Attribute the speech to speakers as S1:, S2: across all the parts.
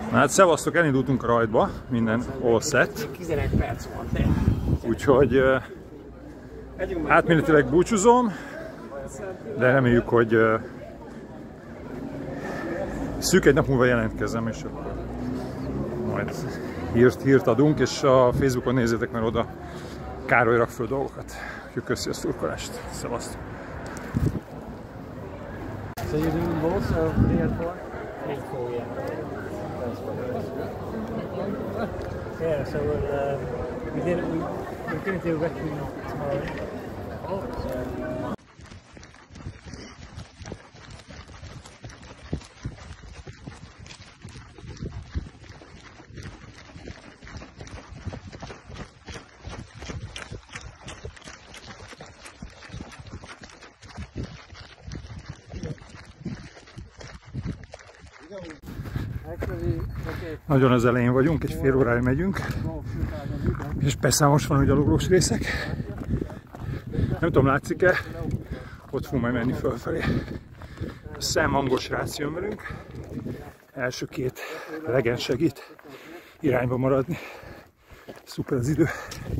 S1: Na hát szevasztok, elindultunk a rajtba, minden all set.
S2: 11 perc van.
S1: Úgyhogy átmenetileg búcsúzom, de reméljük, hogy szűk egy nap múlva jelentkezem, és akkor majd hírt adunk, és a Facebookon nézzétek, mert oda Károly rak föl dolgokat. Úgyhogy köszi a szurkolást. Szevasztok!
S2: So you're doing both, so 3 and 4? 3 and 4, yeah. Yeah, so we're going to do Requiem tomorrow. Oh, so.
S1: Nagyon az elején vagyunk, egy fél órára megyünk, és persze most van a gyaloglós részek. Nem tudom, látszik-e? Ott fogunk majd menni fölfelé. A Sam hangos srác jön velünk. Első 2 legend segít irányba maradni. Szuper az idő.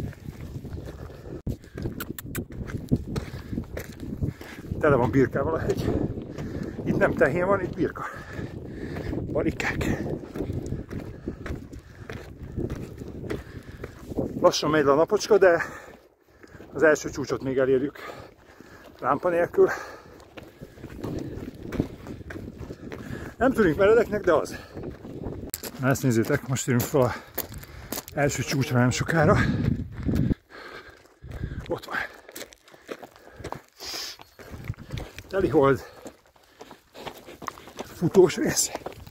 S1: Tele van birkával a hegy. Itt nem tehén van, itt birka. Barikák. Lassan megy le a napocska, de az első csúcsot még elérjük lámpa nélkül. Nem tűnik meredeknek, de az. Na ezt nézzétek, most érünk fel az első csúcsra nem sokára. Ott van. Telihold. Futós rész.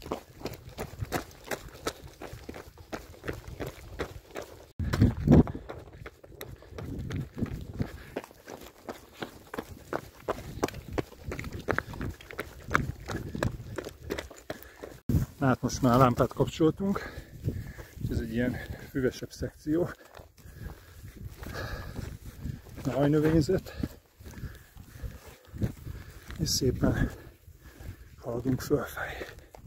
S1: Hát most már lámpát kapcsoltunk, ez egy ilyen füvesebb szekció, hajnövényzet, és szépen haladunk fölfelé.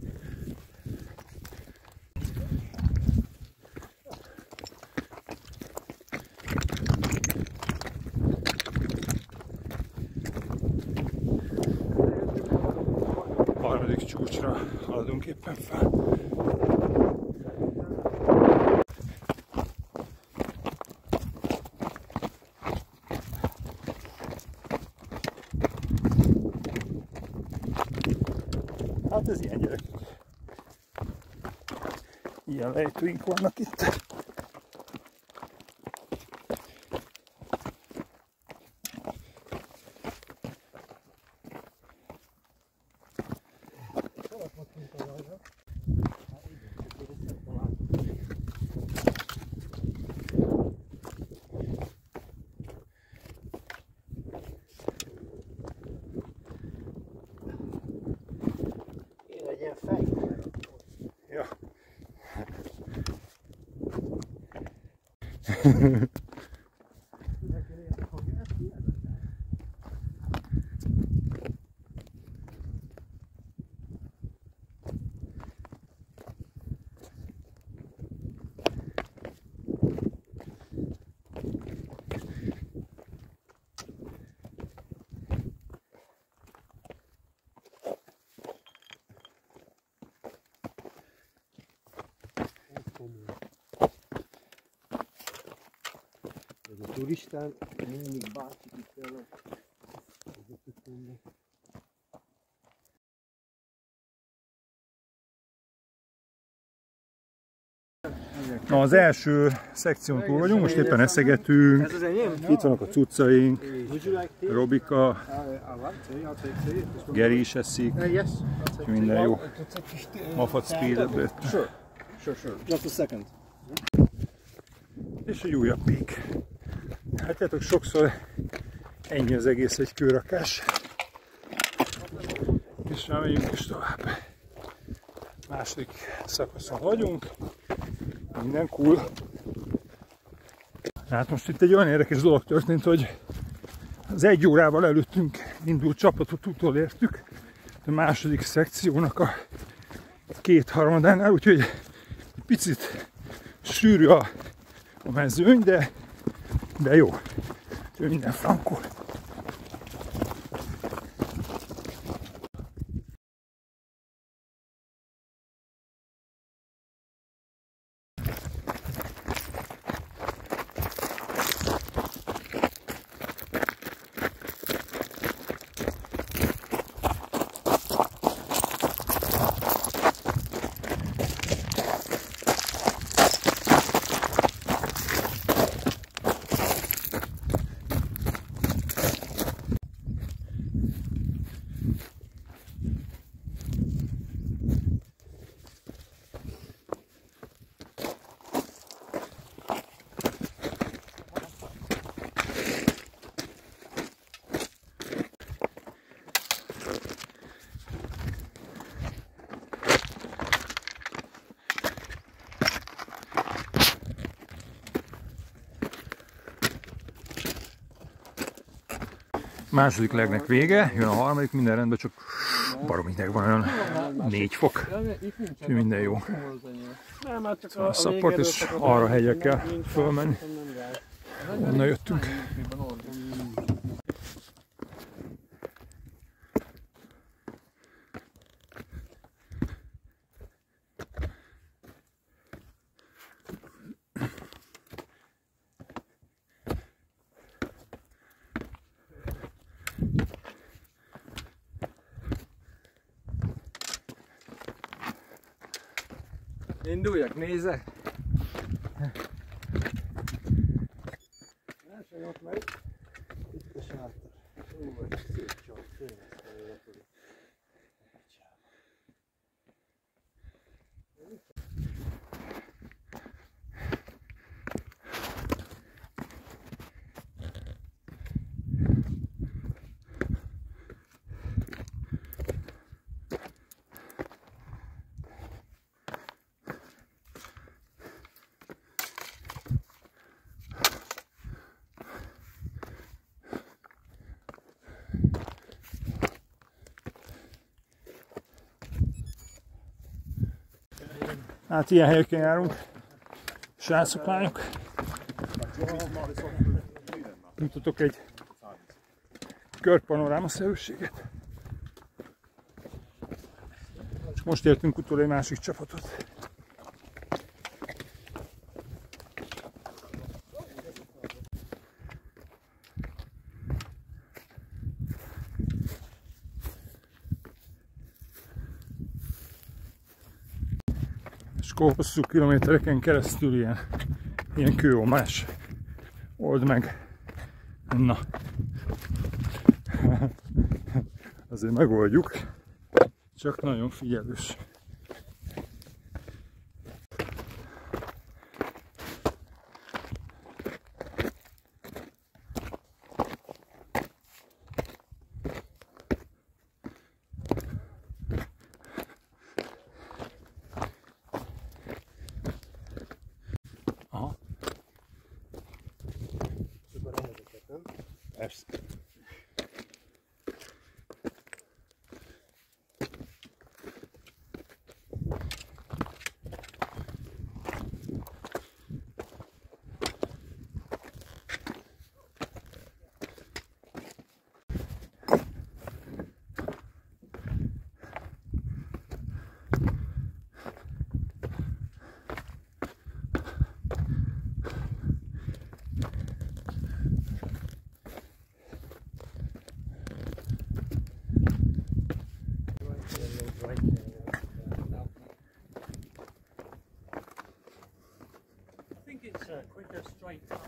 S1: Harmadik csúcsra haladunk éppen fel. Hát ez ilyen, gyerekek. Ilyen lejtőink vannak itt. Ja.
S3: A turistán mindig bácsik itt vannak.
S1: Na, az első szekción túl vagyunk, most éppen eszegetünk, itt vannak a cuccaink, Robika, Geri is eszik, minden jó. Mafat speedet lőtt.
S3: Just a second.
S1: És egy újabb pík. Látjátok, sokszor ennyi az egész egy kőrakás. És már megyünk is tovább. Második szakaszon vagyunk. Minden cool. Hát most itt egy olyan érdekes dolog történt, hogy az 1 órával előttünk indult csapatot utolértük. A második szekciónak a 2/3-ánál, úgyhogy picit sűrű a mezőny, de jó. Úgyhogy minden frankó. Második legnek vége, jön a harmadik, minden rendben, csak baromi hideg van, olyan 4 fok, úgyhogy minden jó. A szapport, és arra hegyekkel fölmenni, onnan jöttünk. Induljak, nézzek!
S3: Ott meg, itt a sátor. Ó, szép csomag, tényleg.
S1: Hát ilyen helyeken járunk, srácok, lányok. Mutatok egy körpanorámaszerűséget. És most értünk utol egy másik csapatot. És akkor hosszú kilométereken keresztül ilyen kőomás old meg. Na, azért megoldjuk, csak nagyon figyelős. Persze.
S2: Quicker straight up.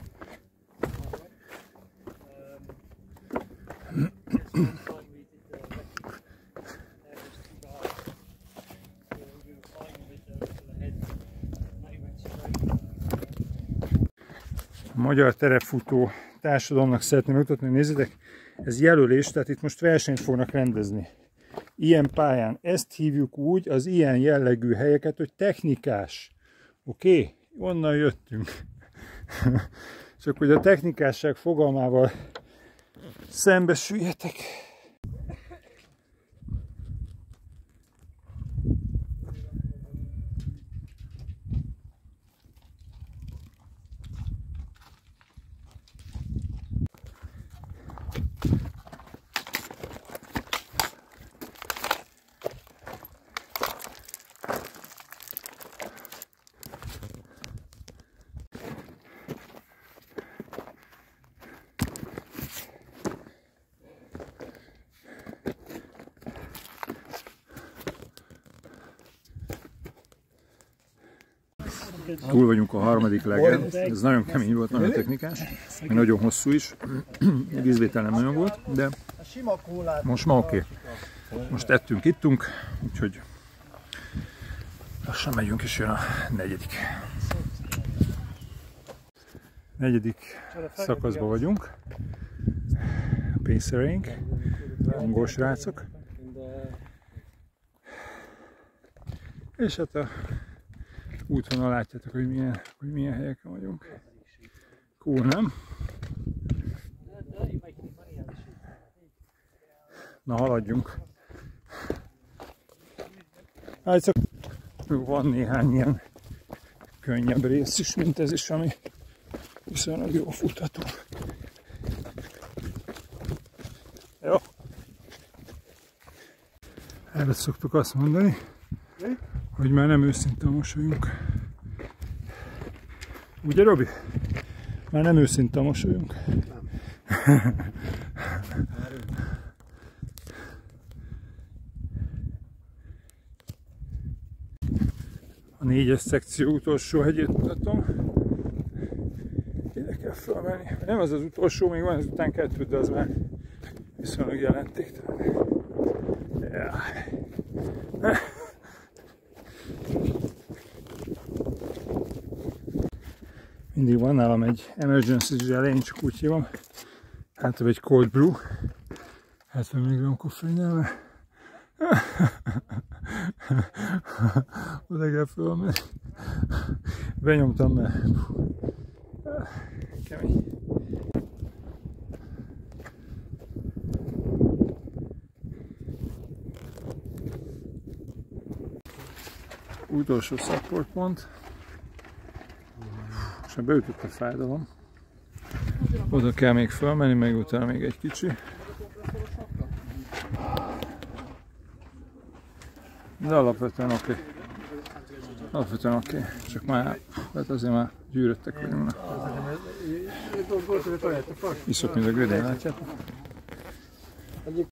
S1: A Magyar Terepfutó Társadalomnak szeretném megmutatni, hogy nézzétek, ez jelölés, tehát itt most versenyt fognak rendezni. Ilyen pályán. Ezt hívjuk úgy, az ilyen jellegű helyeket, hogy technikás. Oké? Onnan jöttünk. Csak hogy a technikásság fogalmával szembesüljetek. Túl vagyunk a harmadik legen. Ez nagyon kemény volt, nagyon technikás, még nagyon hosszú is. Vízvétel nem nagyon volt, de most ma oké. Most ettünk, ittunk, úgyhogy lassan megyünk, és jön a negyedik szakaszban vagyunk. Pacereink, angol srácok. És hát a útvonal látjátok, hogy milyen helyeken vagyunk. Cool, nem? Na, haladjunk. Hát van néhány ilyen könnyebb rész is, mint ez is, ami viszonylag jó futható. Jó. Erre szoktuk azt mondani, hogy már nem őszinte a mosolyunk. Ugye, Robi? Már nem őszinte a mosolyunk. A 4-es szekció utolsó hegyét mutatom. Ide kell felmenni. Nem az az utolsó, még van ezután 2, de az már viszonylag jelentéktelen. Yeah. Mindig van nálam egy emergency gel, én csak úgy hívom. Hát egy cold brew. 70 mg koffeinnel, mert oda kell fölmenni. Benyomtam, mert kemény. Utolsó supportpont. És már beütött a fájdalom. Oda kell még fölmenni, meg utána még egy kicsi. De alapvetően oké. Alapvetően oké. Csak már, hát azért már gyűröttek vagyunk. Iszok, mint a gödény, látjátok?
S3: Egyik